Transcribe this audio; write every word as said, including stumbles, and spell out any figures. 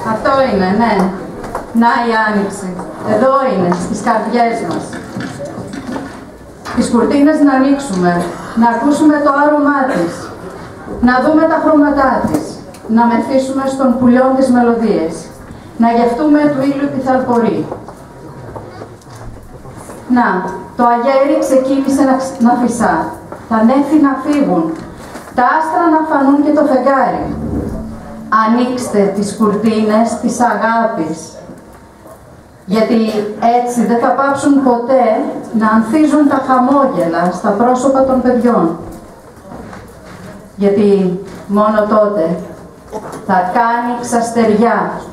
Αυτό είναι, ναι. Να η άνοιξη. Εδώ είναι, στις καρδιές μας. Τις κουρτίνες να ανοίξουμε, να ακούσουμε το άρωμά της, να δούμε τα χρώματά της, να μεθύσουμε στον πουλιόν τις μελωδίες, να γευτούμε του ήλιου τη θαλπορή. Να, το αγέρι ξεκίνησε να, να φυσά, τα νέφη να φύγουν, τα άστρα να φανούν και το φεγγάρι. Ανοίξτε τις κουρτίνες της αγάπης, γιατί έτσι δεν θα πάψουν ποτέ να ανθίζουν τα χαμόγελα στα πρόσωπα των παιδιών. Γιατί μόνο τότε θα κάνει ξαστεριά